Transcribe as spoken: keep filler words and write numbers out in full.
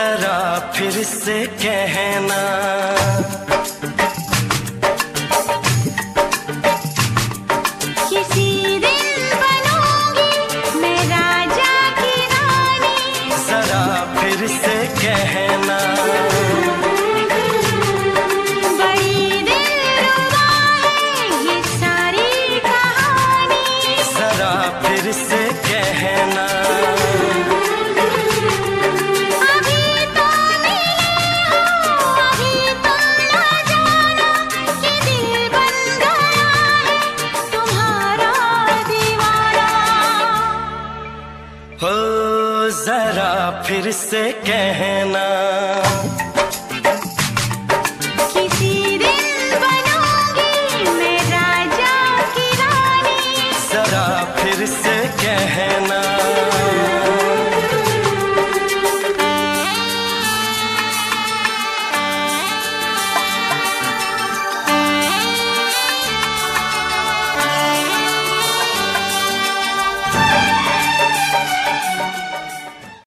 जरा फिर से कहना, किसी दिन बनूंगी मैं राजा की रानी, जरा फिर से कहना। बड़ी दिलरुबा है ये सारी कहानी, जरा फिर से कहना। हो जरा फिर से कहना।